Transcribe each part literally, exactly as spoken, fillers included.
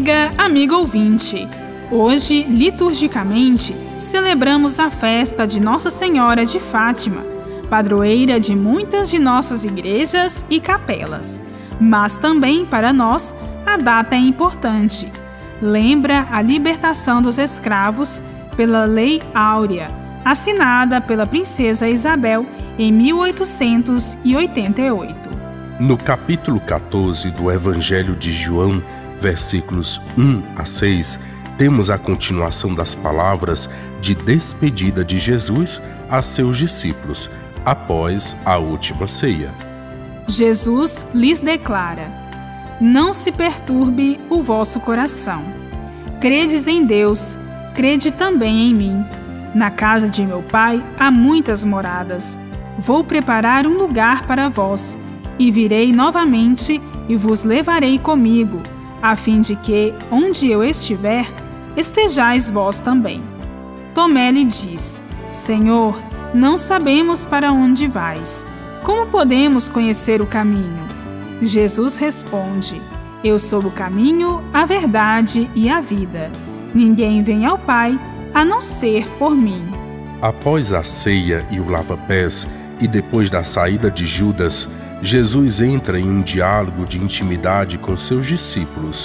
amiga, amigo ouvinte, hoje, liturgicamente, celebramos a festa de Nossa Senhora de Fátima, padroeira de muitas de nossas igrejas e capelas. Mas também, para nós, a data é importante. Lembra a libertação dos escravos pela Lei Áurea, assinada pela princesa Isabel em mil oitocentos e oitenta e oito. No capítulo quatorze do Evangelho de João, versículos um a seis, temos a continuação das palavras de despedida de Jesus a seus discípulos, após a última ceia. Jesus lhes declara: não se perturbe o vosso coração. Credes em Deus, crede também em mim. Na casa de meu Pai há muitas moradas. Vou preparar um lugar para vós, e virei novamente e vos levarei comigo, a fim de que, onde eu estiver, estejais vós também. Tomé lhe diz: Senhor, não sabemos para onde vais. Como podemos conhecer o caminho? Jesus responde: Eu sou o caminho, a verdade e a vida. Ninguém vem ao Pai a não ser por mim. Após a ceia e o lava-pés, e depois da saída de Judas, Jesus entra em um diálogo de intimidade com seus discípulos.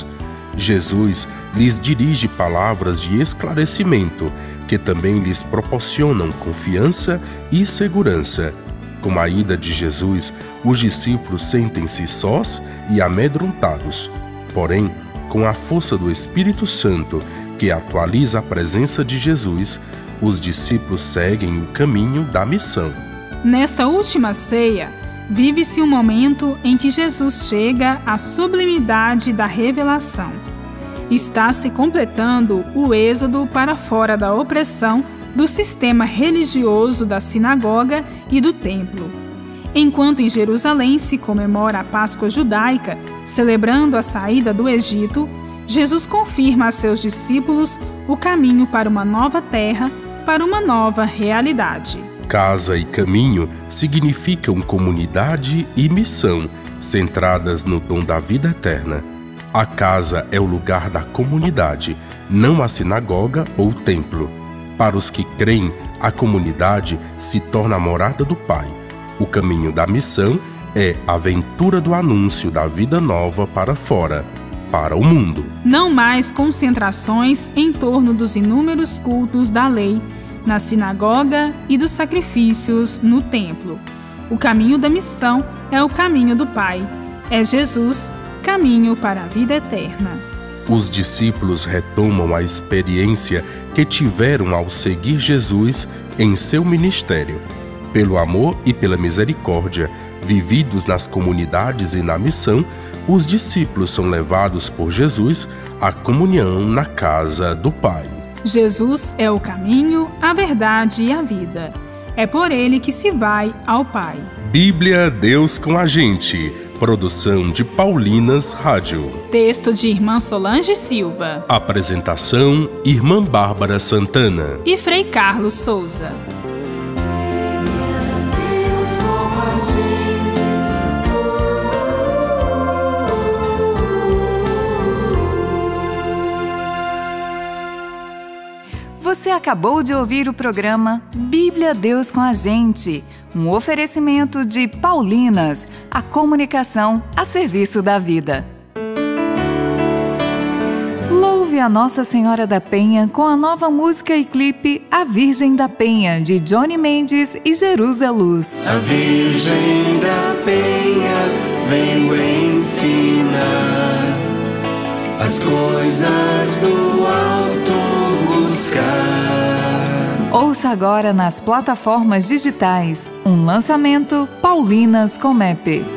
Jesus lhes dirige palavras de esclarecimento, que também lhes proporcionam confiança e segurança. Com a ida de Jesus, os discípulos sentem-se sós e amedrontados. Porém, com a força do Espírito Santo, que atualiza a presença de Jesus, os discípulos seguem o caminho da missão. Nesta última ceia, vive-se um momento em que Jesus chega à sublimidade da revelação. Está se completando o êxodo para fora da opressão do sistema religioso da sinagoga e do templo. Enquanto em Jerusalém se comemora a Páscoa judaica, celebrando a saída do Egito, Jesus confirma a seus discípulos o caminho para uma nova terra, para uma nova realidade. Casa e caminho significam comunidade e missão, centradas no dom da vida eterna. A casa é o lugar da comunidade, não a sinagoga ou templo. Para os que creem, a comunidade se torna a morada do Pai. O caminho da missão é a aventura do anúncio da vida nova para fora, para o mundo. Não mais concentrações em torno dos inúmeros cultos da lei, na sinagoga e dos sacrifícios no templo. O caminho da missão é o caminho do Pai. É Jesus, caminho para a vida eterna. Os discípulos retomam a experiência que tiveram ao seguir Jesus em seu ministério. Pelo amor e pela misericórdia, vividos nas comunidades e na missão, os discípulos são levados por Jesus à comunhão na casa do Pai. Jesus é o caminho, a verdade e a vida. É por ele que se vai ao Pai. Bíblia Deus com a gente. Produção de Paulinas Rádio. Texto de Irmã Solange Silva. Apresentação: Irmã Bárbara Santana e Frei Carlos Souza. Você acabou de ouvir o programa Bíblia Deus com a Gente, um oferecimento de Paulinas, a comunicação a serviço da vida. Louve a Nossa Senhora da Penha com a nova música e clipe A Virgem da Penha, de Johnny Mendes e Jerusa Luz. A Virgem da Penha veio ensinar as coisas do alto buscar. Ouça agora nas plataformas digitais um lançamento Paulinas com M E P.